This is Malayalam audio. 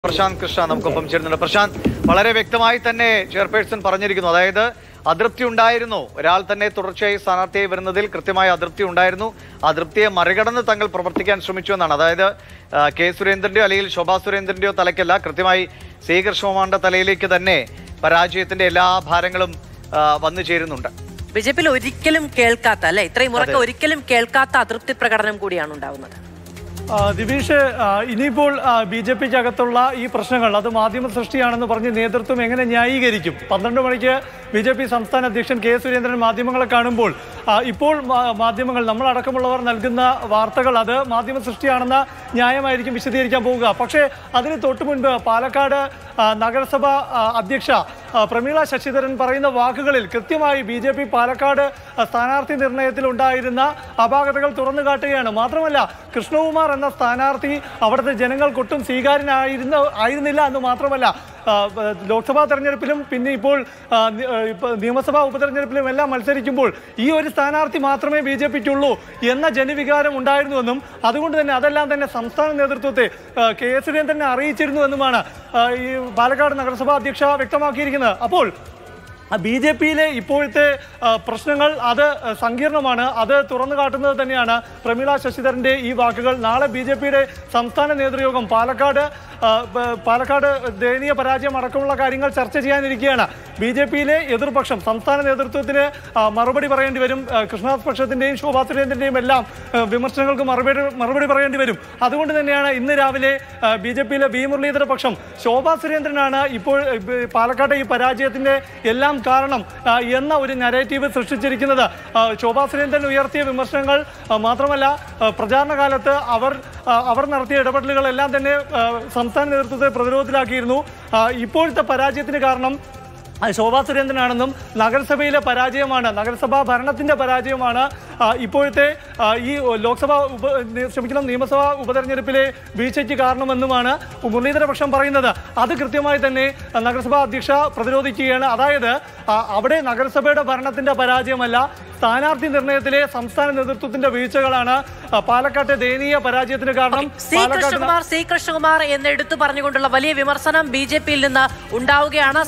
പ്രശാന്ത് കൃഷ്ണ നമുക്കൊപ്പം ചേരുന്നുണ്ട്. പ്രശാന്ത്, വളരെ വ്യക്തമായി തന്നെ ചെയർപേഴ്സൺ പറഞ്ഞിരിക്കുന്നു, അതായത് അതൃപ്തി ഉണ്ടായിരുന്നു, ഒരാൾ തന്നെ തുടർച്ചയായി സ്ഥാനാർത്ഥിയായി വരുന്നതിൽ കൃത്യമായ അതൃപ്തി ഉണ്ടായിരുന്നു. അതൃപ്തിയെ മറികടന്ന് തങ്ങൾ പ്രവർത്തിക്കാൻ ശ്രമിച്ചു എന്നാണ്. അതായത് കെ സുരേന്ദ്രന്റെയോ അല്ലെങ്കിൽ ശോഭാ സുരേന്ദ്രന്റെയോ തലയ്ക്കല്ല, കൃത്യമായി സി കൃഷ്ണകുമാറിന്റെ തലയിലേക്ക് തന്നെ പരാജയത്തിന്റെ എല്ലാ ഭാരങ്ങളും വന്നു ചേരുന്നുണ്ട്. ബിജെപിയിൽ ഒരിക്കലും കേൾക്കാത്ത, അല്ലെ, ഇത്രയും ഉറക്കെ ഒരിക്കലും കേൾക്കാത്ത അതൃപ്തി പ്രകടനം കൂടിയാണ് ഉണ്ടാവുന്നത്. ദിവിഷ്, ഇനിയിപ്പോൾ ബി ജെ പിക്ക് അകത്തുള്ള ഈ പ്രശ്നങ്ങൾ അത് മാധ്യമ സൃഷ്ടിയാണെന്ന് പറഞ്ഞ് നേതൃത്വം എങ്ങനെ ന്യായീകരിക്കും? 12 മണിക്ക് ബി ജെ പി സംസ്ഥാന അധ്യക്ഷൻ കെ സുരേന്ദ്രൻ മാധ്യമങ്ങളെ കാണുമ്പോൾ ഇപ്പോൾ മാധ്യമങ്ങൾ, നമ്മളടക്കമുള്ളവർ നൽകുന്ന വാർത്തകൾ അത് മാധ്യമ സൃഷ്ടിയാണെന്ന ന്യായമായിരിക്കും വിശദീകരിക്കാൻ പോവുക. പക്ഷേ അതിന് തൊട്ടു മുൻപ് പാലക്കാട് നഗരസഭ അധ്യക്ഷ പ്രമീള ശശിധരൻ പറയുന്ന വാക്കുകളിൽ കൃത്യമായി ബി ജെ പി പാലക്കാട് സ്ഥാനാർത്ഥി നിർണയത്തിൽ ഉണ്ടായിരുന്ന അപാകതകൾ തുറന്നു കാട്ടുകയാണ്. മാത്രമല്ല, കൃഷ്ണകുമാർ എന്ന സ്ഥാനാർത്ഥി അവിടുത്തെ ജനങ്ങൾക്കൊട്ടും സ്വീകാര്യനായിരുന്നില്ല എന്ന് മാത്രമല്ല, ലോക്സഭാ തെരഞ്ഞെടുപ്പിലും പിന്നെ ഇപ്പോൾ നിയമസഭാ ഉപതെരഞ്ഞെടുപ്പിലും എല്ലാം മത്സരിക്കുമ്പോൾ ഈ ഒരു സ്ഥാനാർത്ഥി മാത്രമേ ബി ജെ പിക്കുള്ളൂ എന്ന ജനവികാരം ഉണ്ടായിരുന്നുവെന്നും അതുകൊണ്ട് തന്നെ അതെല്ലാം തന്നെ സംസ്ഥാന നേതൃത്വത്തെ കെ സുരേന്ദ്രനെ അറിയിച്ചിരുന്നുവെന്നുമാണ് ഈ പാലക്കാട് നഗരസഭാ അധ്യക്ഷ വ്യക്തമാക്കിയിരിക്കുന്നത്. അപ്പോൾ ബി ജെ പിയിലെ ഇപ്പോഴത്തെ പ്രശ്നങ്ങൾ അത് സങ്കീർണമാണ്. അത് തുറന്നു കാട്ടുന്നത് തന്നെയാണ് പ്രമീള ശശിധരന്റെ ഈ വാക്കുകൾ. നാളെ ബി ജെ പിയുടെ സംസ്ഥാന നേതൃയോഗം പാലക്കാട് ദയനീയ പരാജയം അടക്കമുള്ള കാര്യങ്ങൾ ചർച്ച ചെയ്യാനിരിക്കുകയാണ്. ബി ജെ പിയിലെ എതിർപക്ഷം സംസ്ഥാന നേതൃത്വത്തിന് മറുപടി പറയേണ്ടി വരും. കൃഷ്ണദാസ് പക്ഷത്തിന്റെയും ശോഭാ സുരേന്ദ്രന്റെയും എല്ലാം വിമർശനങ്ങൾക്ക് മറുപടി പറയേണ്ടി വരും. അതുകൊണ്ട് തന്നെയാണ് ഇന്ന് രാവിലെ ബി ജെ പിയിലെ വി മുരളീധര പക്ഷം ശോഭാ സുരേന്ദ്രനാണ് ഇപ്പോൾ പാലക്കാട്ടെ ഈ പരാജയത്തിന്റെ എല്ലാം കാരണം എന്ന ഒരു നരേറ്റീവ് സൃഷ്ടിച്ചിരിക്കുന്നത്. ശോഭാ സുരേന്ദ്രൻ ഉയർത്തിയ വിമർശനങ്ങൾ മാത്രമല്ല, പ്രചാരണ കാലത്ത് അവർ നടത്തിയ ഇടപെടലുകളെല്ലാം തന്നെ സംസ്ഥാന നേതൃത്വത്തെ പ്രതിരോധത്തിലാക്കിയിരുന്നു. ഇപ്പോഴത്തെ പരാജയത്തിന് കാരണം ശോഭാ സുരേന്ദ്രനാണെന്നും നഗരസഭയിലെ പരാജയമാണ്, നഗരസഭാ ഭരണത്തിന്റെ പരാജയമാണ് ഇപ്പോഴത്തെ ഈ നിയമസഭാ ഉപതെരഞ്ഞെടുപ്പിലെ വീഴ്ചയ്ക്ക് കാരണമെന്നുമാണ് മുരളീധര പക്ഷം പറയുന്നത്. അത് കൃത്യമായി തന്നെ നഗരസഭാ അധ്യക്ഷ പ്രതിരോധിക്കുകയാണ്. അതായത് അവിടെ നഗരസഭയുടെ ഭരണത്തിന്റെ പരാജയമല്ല, സ്ഥാനാർത്ഥി നിർണയത്തിലെ സംസ്ഥാന നേതൃത്വത്തിന്റെ വീഴ്ചകളാണ് പാലക്കാട്ടെ ദയനീയ പരാജയത്തിന് കാരണം. സി കൃഷ്ണകുമാർ എന്ന് എടുത്തു പറഞ്ഞുകൊണ്ടുള്ള വലിയ വിമർശനം ബി ജെ പിയിൽ നിന്ന് ഉണ്ടാവുകയാണ്.